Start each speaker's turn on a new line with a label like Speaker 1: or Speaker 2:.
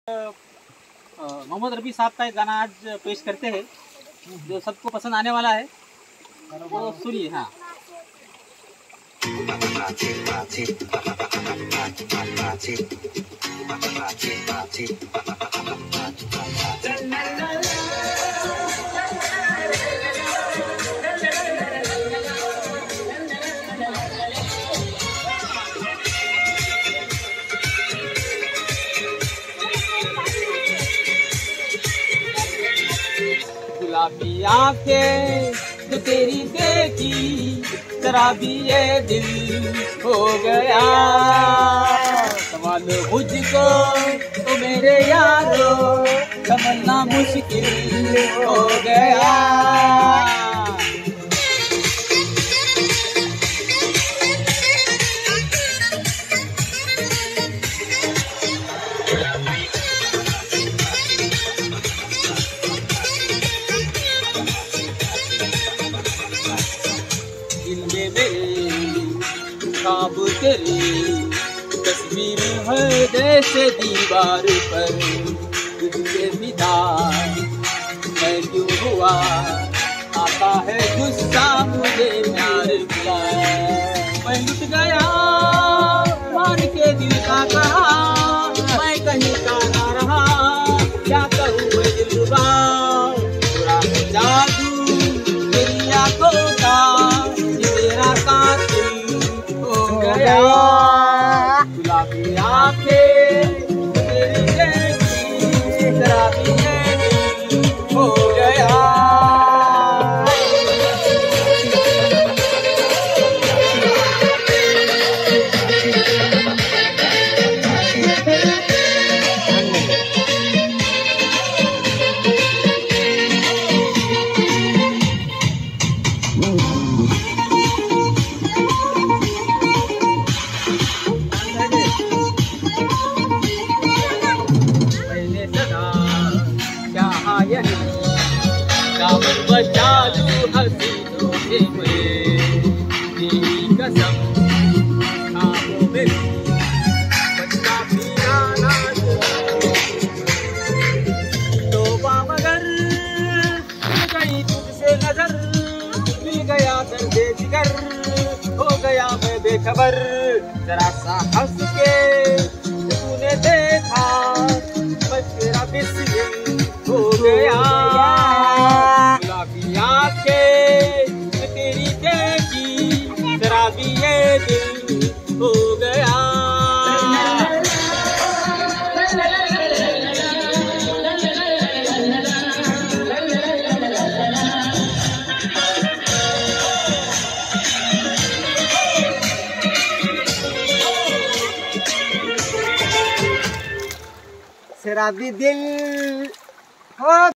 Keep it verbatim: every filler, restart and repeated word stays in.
Speaker 1: मोहम्मद रफी साहब का एक गाना आज पेश करते हैं जो सबको पसंद आने वाला है, तो सुनिए। हाँ, गुलाबी आंखें जो तेरी देखी शराबी ये दिल हो गया, सवाल मुझको तो मेरे यारो समझना मुश्किल हो गया। दिल में मेरे ख्वाब तेरी तस्वीर है जैसे दीवार पर, तुझसे विदा मैं क्यों हुआ, आता है गुस्सा मुझे प्यार का। मैं लुट गया मार के दिल का कहा, मैं कहीं का ना रहा, क्या कहूँ मैं दिलरुबा, पूरा जादू तेरी आंखों का गुलाबी आंखें तेरी जैसी शराबी ये दिल हो गया। दामन बचा लूं हसीनों के मैं, तेरी कसम खामों में बचना पीना ना तौबा, मगर गई तुझसे नजर, मिल गया दर्द जिगर, हो गया मैं बेखबर। जरा सा हंस के तूने देखा, बस तेरा बिस्मिल हो गया। गुलाबी आंखें तेरी देखी शराबी ये दिल हो गया। शराबी दिल हो